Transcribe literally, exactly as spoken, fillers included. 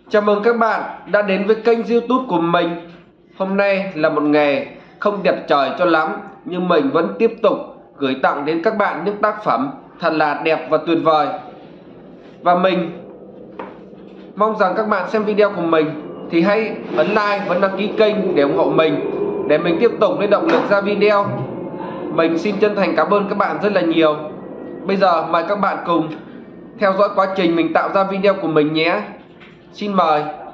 Chào mừng các bạn đã đến với kênh YouTube của mình. Hôm nay là một ngày không đẹp trời cho lắm, nhưng mình vẫn tiếp tục gửi tặng đến các bạn những tác phẩm thật là đẹp và tuyệt vời. Và mình mong rằng các bạn xem video của mình thì hãy ấn like và đăng ký kênh để ủng hộ mình, để mình tiếp tục lấy động lực ra video. Mình xin chân thành cảm ơn các bạn rất là nhiều. Bây giờ mời các bạn cùng theo dõi quá trình mình tạo ra video của mình nhé. Xin mời.